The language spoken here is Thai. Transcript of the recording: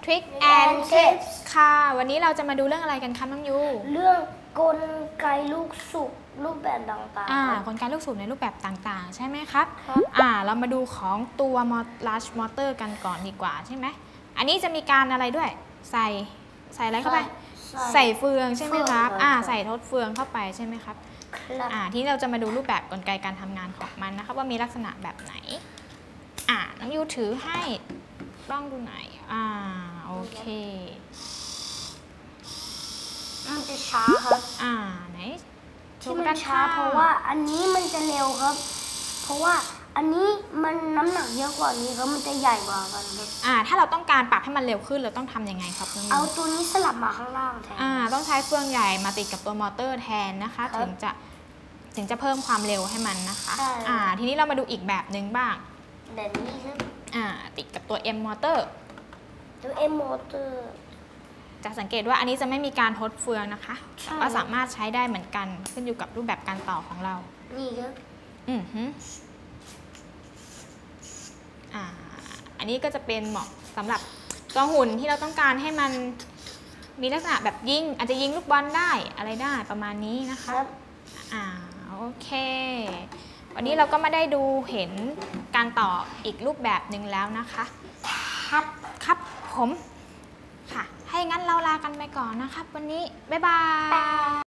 Trick and Tips ค่ะวันนี้เราจะมาดูเรื่องอะไรกันคะน้องยูเรื่องกลไกลูกสูบรูปแบบต่างๆกลไกลูกสูบในรูปแบบต่างๆใช่ไหมครับ เรามาดูของตัว Large Motor กันก่อนดีกว่าใช่ไหมอันนี้จะมีการอะไรด้วยใส่อะไรเข้าไปใส่เฟืองใช่ไหมครับใส่ทดเฟืองเข้าไปใช่ไหมครับที่เราจะมาดูรูปแบบกลไกการทำงานของมันนะครับว่ามีลักษณะแบบไหนน้องยูถือให้ลองดูไหนโอเคมันจะช้าครับไหนที่มันช้าเพราะว่าอันนี้มันจะเร็วครับเพราะว่าอันนี้มันน้ำหนักเยอะกว่านี้ครับมันจะใหญ่กว่ากันครับถ้าเราต้องการปรับให้มันเร็วขึ้นเราต้องทำยังไงครับเอาตัวนี้สลับมาข้างล่างแทนต้องใช้เฟืองใหญ่มาติดกับตัวมอเตอร์แทนนะคะถึงจะเพิ่มความเร็วให้มันนะคะทีนี้เรามาดูอีกแบบหนึ่งบ้างแบบนี้ครับติดกับตัว M motor ตัว M motor จะสังเกตว่าอันนี้จะไม่มีการทดเฟืองนะคะก็สามารถใช้ได้เหมือนกันขึ้นอยู่กับรูปแบบการต่อของเรานี่ครับอันนี้ก็จะเป็นเหมาะสำหรับตัวหุ่นที่เราต้องการให้มันมีลักษณะแบบยิงอาจจะยิงลูกบอลได้อะไรได้ประมาณนี้นะคะโอเควันนี้เราก็มาได้ดูเห็นการต่ออีกรูปแบบหนึ่งแล้วนะคะครับผมค่ะให้งั้นเราลากันไปก่อนนะครับวันนี้บ๊ายบาย